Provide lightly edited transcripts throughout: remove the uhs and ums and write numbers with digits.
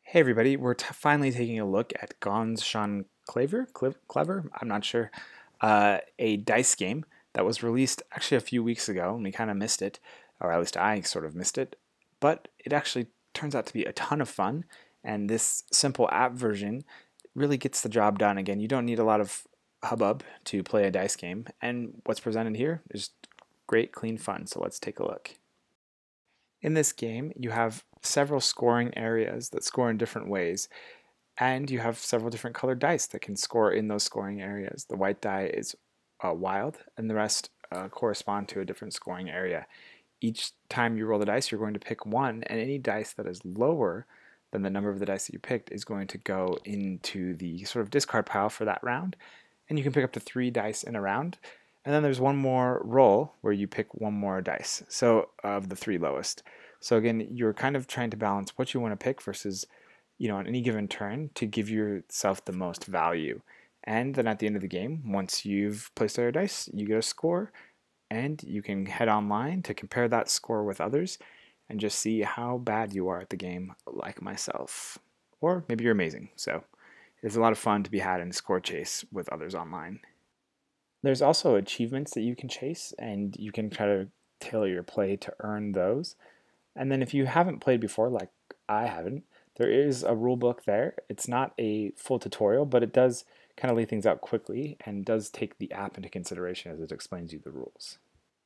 Hey everybody, we're finally taking a look at Ganz schon Clever, I'm not sure, a dice game that was released actually a few weeks ago, and we kind of missed it, or at least I sort of missed it, but it actually turns out to be a ton of fun, and this simple app version really gets the job done. Again, you don't need a lot of hubbub to play a dice game, and what's presented here is great, clean fun, so let's take a look. In this game, you have several scoring areas that score in different ways, and you have several different colored dice that can score in those scoring areas. The white die is wild, and the rest correspond to a different scoring area. Each time you roll the dice, you're going to pick one, and any dice that is lower than the number of the dice that you picked is going to go into the sort of discard pile for that round. And you can pick up to 3 dice in a round. And then there's one more roll where you pick one more dice, so of the 3 lowest. So again, you're kind of trying to balance what you want to pick versus, on any given turn to give yourself the most value. And then at the end of the game, once you've placed all your dice, you get a score, and you can head online to compare that score with others and just see how bad you are at the game, like myself. Or maybe you're amazing. So it's a lot of fun to be had in a score chase with others online. There's also achievements that you can chase, and you can try to tailor your play to earn those. And then if you haven't played before, like I haven't, there is a rule book there. It's not a full tutorial, but it does kind of lay things out quickly and does take the app into consideration as it explains you the rules.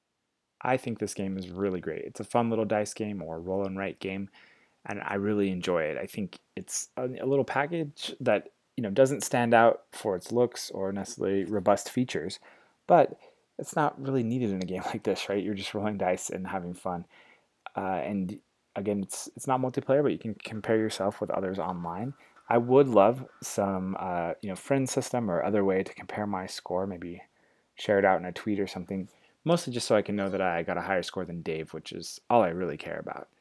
I think this game is really great. It's a fun little dice game or roll and write game, and I really enjoy it. I think it's a little package that doesn't stand out for its looks or necessarily robust features, but it's not really needed in a game like this, right? You're just rolling dice and having fun. And again, it's not multiplayer, but you can compare yourself with others online. I would love some friend system or other way to compare my score. Maybe share it out in a tweet or something. Mostly just so I can know that I got a higher score than Dave, which is all I really care about.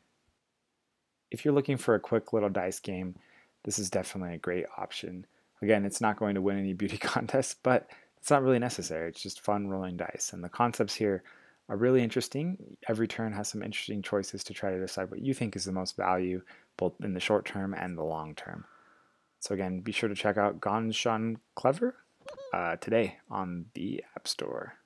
If you're looking for a quick little dice game, this is definitely a great option. Again, it's not going to win any beauty contests, but it's not really necessary. It's just fun rolling dice. And the concepts here are really interesting. Every turn has some interesting choices to try to decide what you think is the most value, both in the short term and the long term. So again, be sure to check out Ganz schon Clever today on the App Store.